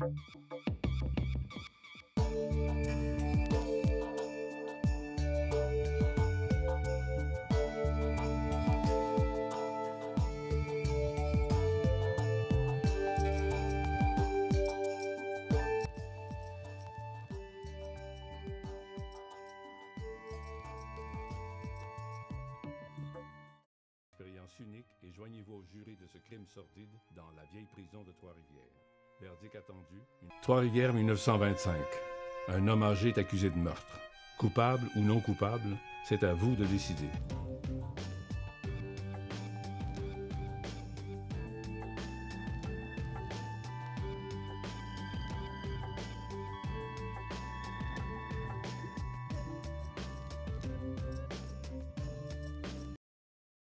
Expérience unique et joignez-vous au jury de ce crime sordide dans la vieille prison de Trois-Rivières. Verdict attendu. Trois-Rivières 1925. Un homme âgé est accusé de meurtre. Coupable ou non coupable, c'est à vous de décider.